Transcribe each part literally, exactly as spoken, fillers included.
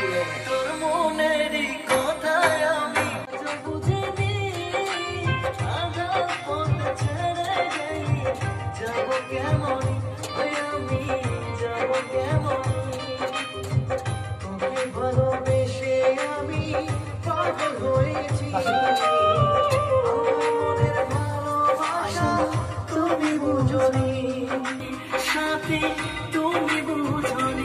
তোর মনেরই কথায় আমি বুঝিনি আঘাত পথ ছেড়ে যাই যাব কেমন ওই আমি যাব কেমন তোকে ভালোবেসে আমি পাগল হয়েছি মনের ভালোবাসা তুমি বুঝনি সাথী তুমি বুঝনি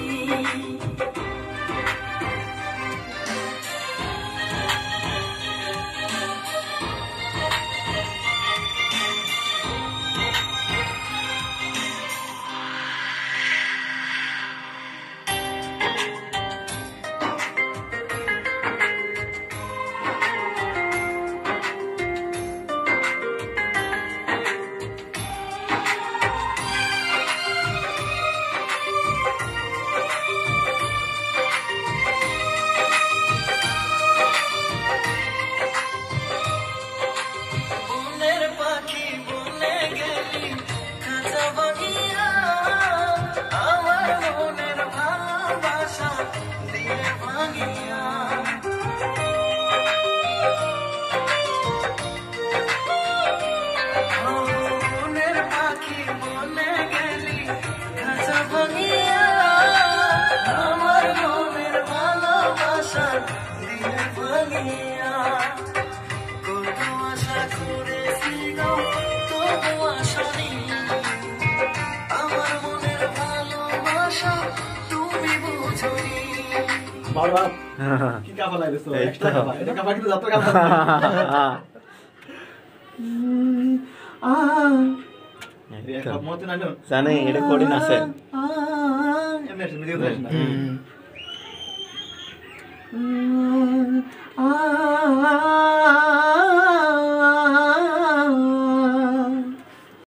বারবার কি কাফা লাইছো এক্সট্রা কাফা এটা কাফা কিন্তু যত কাফা আ এটা মত না জানো জানে এটা কোডিন আছে এমনি ভিডিও দেখছ না